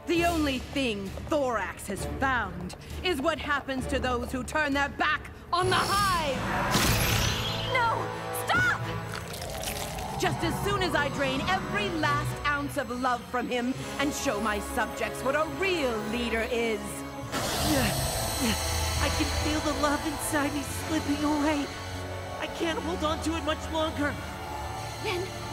The only thing Thorax has found is what happens to those who turn their back on the Hive! No! Stop! Just as soon as I drain every last ounce of love from him and show my subjects what a real leader is. I can feel the love inside me slipping away. I can't hold on to it much longer. Then